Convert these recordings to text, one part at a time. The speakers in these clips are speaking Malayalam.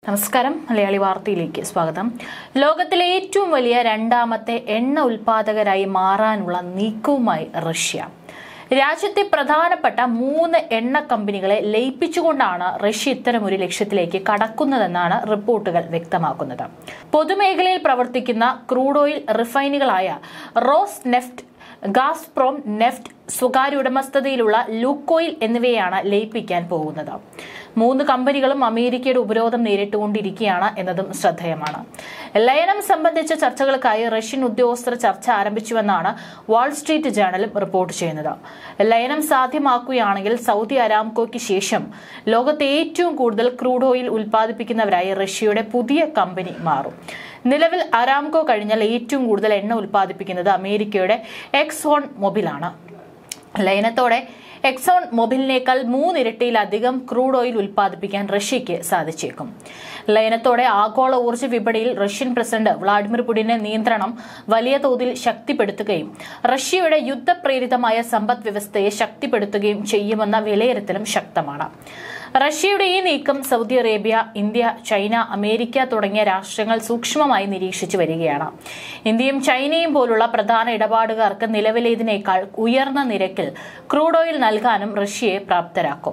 നമസ്കാരം മലയാളി വാർത്തയിലേക്ക് സ്വാഗതം. ലോകത്തിലെ ഏറ്റവും വലിയ രണ്ടാമത്തെ എണ്ണ ഉൽപാദകരായി മാറാനുള്ള നീക്കവുമായി റഷ്യ. രാജ്യത്തെ പ്രധാനപ്പെട്ട 3 എണ്ണ കമ്പനികളെ ലയിപ്പിച്ചുകൊണ്ടാണ് റഷ്യ ഇത്തരമൊരു ലക്ഷ്യത്തിലേക്ക് കടക്കുന്നതെന്നാണ് റിപ്പോർട്ടുകൾ വ്യക്തമാക്കുന്നത്. പൊതുമേഖലയിൽ പ്രവർത്തിക്കുന്ന ക്രൂഡ് ഓയിൽ റിഫൈനുകളായ റോസ് നെഫ്റ്റ്, ഗാസ്പ്രോം നെഫ്റ്റ്, സ്വകാര്യ ഉടമസ്ഥതയിലുള്ള ലൂക്കോയിൽ എന്നിവയാണ് ലയിപ്പിക്കാൻ പോകുന്നത്. 3 കമ്പനികളും അമേരിക്കയുടെ ഉപരോധം നേരിട്ടുകൊണ്ടിരിക്കുകയാണ് എന്നതും ശ്രദ്ധേയമാണ്. ലയനം സംബന്ധിച്ച ചർച്ചകൾക്കായി റഷ്യൻ ഉദ്യോഗസ്ഥർ ചർച്ച ആരംഭിച്ചുവെന്നാണ് വാൾ സ്ട്രീറ്റ് ജേണലും റിപ്പോർട്ട് ചെയ്യുന്നത്. ലയനം സാധ്യമാക്കുകയാണെങ്കിൽ സൗദി അരാംകോയ്ക്ക് ശേഷം ലോകത്തെ ഏറ്റവും കൂടുതൽ ക്രൂഡ് ഓയിൽ ഉൽപ്പാദിപ്പിക്കുന്നവരായി റഷ്യയുടെ പുതിയ കമ്പനി മാറും. നിലവിൽ അരാംകോ കഴിഞ്ഞാൽ ഏറ്റവും കൂടുതൽ എണ്ണ ഉൽപ്പാദിപ്പിക്കുന്നത് അമേരിക്കയുടെ എക്സോൺ മൊബിലാണ്. ലയനത്തോടെ എക്സോൺ മൊബിലിനേക്കാൾ 3 ഇരട്ടിയിലധികം ക്രൂഡ് ഓയിൽ ഉൽപ്പാദിപ്പിക്കാൻ റഷ്യയ്ക്ക് സാധിച്ചേക്കും. ലയനത്തോടെ ആഗോള ഊർജ്ജ വിപണിയിൽ റഷ്യൻ പ്രസിഡന്റ് വ്ളാഡിമിർ പുടിന്റെ നിയന്ത്രണം വലിയ തോതിൽ ശക്തിപ്പെടുത്തുകയും റഷ്യയുടെ യുദ്ധപ്രേരിതമായ സമ്പദ് വ്യവസ്ഥയെ ശക്തിപ്പെടുത്തുകയും ചെയ്യുമെന്ന വിലയിരുത്തലും ശക്തമാണ്. റഷ്യയുടെ ഈ നീക്കം Saudi Arabia, India, China, America തുടങ്ങിയ രാഷ്ട്രങ്ങൾ സൂക്ഷ്മമായി നിരീക്ഷിച്ചു വരികയാണ്. ഇന്ത്യയും ചൈനയും പോലുള്ള പ്രധാന ഇടപാടുകാർക്ക് നിലവിലേതിനേക്കാൾ ഉയർന്ന നിരക്കിൽ ക്രൂഡ് ഓയിൽ നൽകാനും റഷ്യയെ പ്രാപ്തരാക്കും.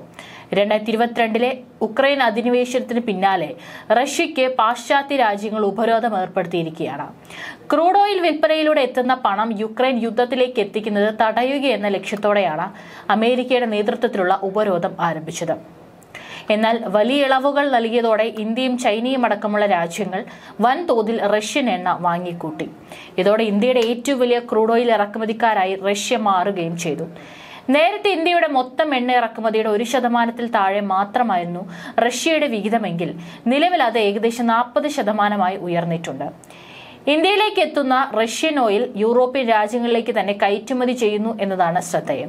2022 ഉക്രൈൻ അധിനിവേശത്തിന് പിന്നാലെ റഷ്യയ്ക്ക് പാശ്ചാത്യ രാജ്യങ്ങൾ ഉപരോധം ഏർപ്പെടുത്തിയിരിക്കുകയാണ്. ക്രൂഡ് ഓയിൽ വിൽപ്പനയിലൂടെ എത്തുന്ന പണം യുക്രൈൻ യുദ്ധത്തിലേക്ക് എത്തിക്കുന്നത് തടയുകയെന്ന ലക്ഷ്യത്തോടെയാണ് അമേരിക്കയുടെ നേതൃത്വത്തിലുള്ള ഉപരോധം ആരംഭിച്ചത്. എന്നാൽ വലിയ ഇളവുകൾ നൽകിയതോടെ ഇന്ത്യയും ചൈനയും അടക്കമുള്ള രാജ്യങ്ങൾ വൻതോതിൽ റഷ്യൻ എണ്ണ വാങ്ങിക്കൂട്ടി. ഇതോടെ ഇന്ത്യയുടെ ഏറ്റവും വലിയ ക്രൂഡ് ഓയിൽ ഇറക്കുമതിക്കാരായി റഷ്യ മാറുകയും ചെയ്തു. നേരത്തെ ഇന്ത്യയുടെ മൊത്തം എണ്ണ ഇറക്കുമതിയുടെ 1% താഴെ മാത്രമായിരുന്നു റഷ്യയുടെ വിഹിതമെങ്കിൽ നിലവിൽ അത് ഏകദേശം 40% ഉയർന്നിട്ടുണ്ട്. ഇന്ത്യയിലേക്ക് എത്തുന്ന റഷ്യൻ ഓയിൽ യൂറോപ്യൻ രാജ്യങ്ങളിലേക്ക് തന്നെ കയറ്റുമതി ചെയ്യുന്നു എന്നതാണ് ശ്രദ്ധേയം.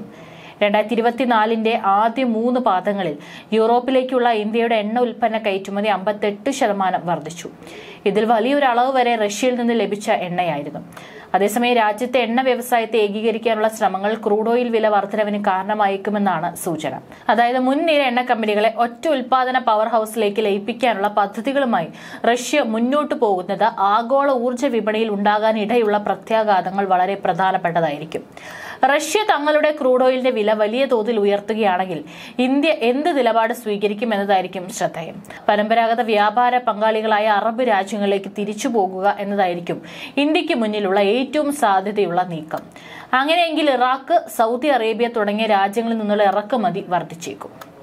2024 ആദ്യ 3 പാദങ്ങളിൽ യൂറോപ്പിലേക്കുള്ള ഇന്ത്യയുടെ എണ്ണ ഉൽപ്പന്ന കയറ്റുമതി 58% വർദ്ധിച്ചു. ഇതിൽ വലിയൊരു അളവ് വരെ റഷ്യയിൽ നിന്ന് ലഭിച്ച എണ്ണയായിരുന്നു. അതേസമയം രാജ്യത്തെ എണ്ണ വ്യവസായത്തെ ഏകീകരിക്കാനുള്ള ശ്രമങ്ങൾ ക്രൂഡ് ഓയിൽ വില വർധനവിന് കാരണമായേക്കുമെന്നാണ് സൂചന. അതായത് മുൻനിര എണ്ണ കമ്പനികളെ ഒറ്റ ഉൽപാദന പവർ ഹൌസിലേക്ക് ലയിപ്പിക്കാനുള്ള പദ്ധതികളുമായി റഷ്യ മുന്നോട്ടു പോകുന്നത് ആഗോള ഊർജ്ജ വിപണിയിൽ ഉണ്ടാകാനിടയുള്ള പ്രത്യാഘാതങ്ങൾ വളരെ പ്രധാനപ്പെട്ടതായിരിക്കും. റഷ്യ തങ്ങളുടെ ക്രൂഡ് ഓയിലിന്റെ വില വലിയ തോതിൽ ഉയർത്തുകയാണെങ്കിൽ ഇന്ത്യ എന്ത് നിലപാട് സ്വീകരിക്കും എന്നതായിരിക്കും ശ്രദ്ധേയം. പരമ്പരാഗത വ്യാപാര പങ്കാളികളായ അറബ് രാജ്യങ്ങളിലേക്ക് തിരിച്ചു പോകുക എന്നതായിരിക്കും ഇന്ത്യക്ക് മുന്നിലുള്ള ഏറ്റവും സാധ്യതയുള്ള നീക്കം. അങ്ങനെയെങ്കിൽ ഇറാഖ്, സൗദി അറേബ്യ തുടങ്ങിയ രാജ്യങ്ങളിൽ നിന്നുള്ള ഇറക്കുമതി വർദ്ധിച്ചേക്കും.